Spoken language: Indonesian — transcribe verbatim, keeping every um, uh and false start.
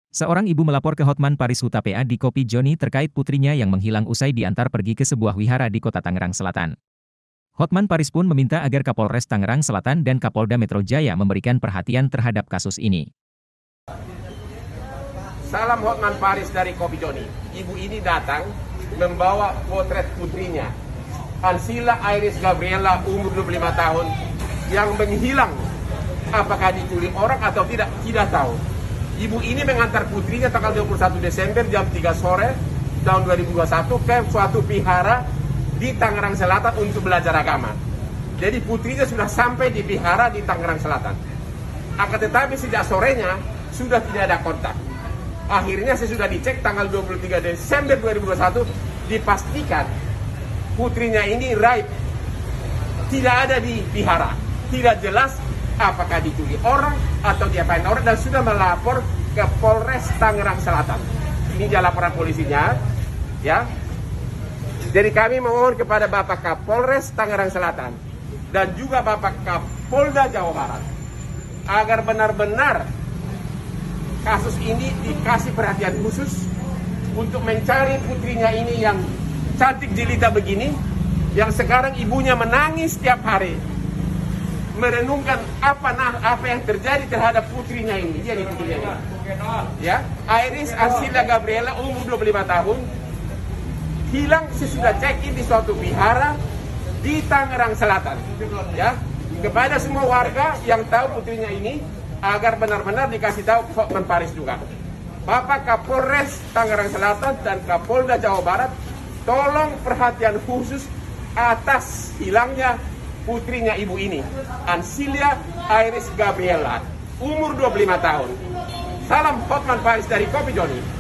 Seorang ibu melapor ke Hotman Paris Huta P A di Kopi Joni terkait putrinya yang menghilang usai diantar pergi ke sebuah wihara di kota Tangerang Selatan. Hotman Paris pun meminta agar Kapolres Tangerang Selatan dan Kapolda Metro Jaya memberikan perhatian terhadap kasus ini. Salam Hotman Paris dari Kopi Joni. Ibu ini datang membawa potret putrinya, Ansila Iris Gabriela, umur dua puluh lima tahun, yang menghilang. Apakah diculik orang atau tidak, tidak tahu. Ibu ini mengantar putrinya tanggal dua puluh satu Desember jam tiga sore tahun dua ribu dua puluh satu ke suatu vihara di Tangerang Selatan untuk belajar agama. Jadi putrinya sudah sampai di Vihara di Tangerang Selatan. Akan tetapi sejak sorenya sudah tidak ada kontak. Akhirnya saya sudah dicek tanggal dua puluh tiga Desember dua ribu dua puluh satu, dipastikan putrinya ini raib, tidak ada di vihara, tidak jelas apakah diculik orang atau diapain orang, dan sudah melapor ke Polres Tangerang Selatan. Ini dia laporan polisinya, ya. Jadi kami mohon kepada Bapak Kapolres Tangerang Selatan dan juga Bapak Kapolda Jawa Barat agar benar-benar kasus ini dikasih perhatian khusus untuk mencari putrinya ini yang cantik jelita begini, yang sekarang ibunya menangis setiap hari, merenungkan apa nah apa yang terjadi terhadap putrinya ini. Dia ini putrinya ini. Ya, Iris Ansila Gabriela, umur dua puluh lima tahun, hilang sesudah check-in di suatu vihara di Tangerang Selatan. Ya, kepada semua warga yang tahu putrinya ini agar benar-benar dikasih tahu Hotman Paris juga. Bapak Kapolres Tangerang Selatan dan Kapolda Jawa Barat, tolong perhatian khusus atas hilangnya putrinya ibu ini, Ansila Iris Gabriela, umur dua puluh lima tahun. Salam Hotman Paris dari Kopi Joni.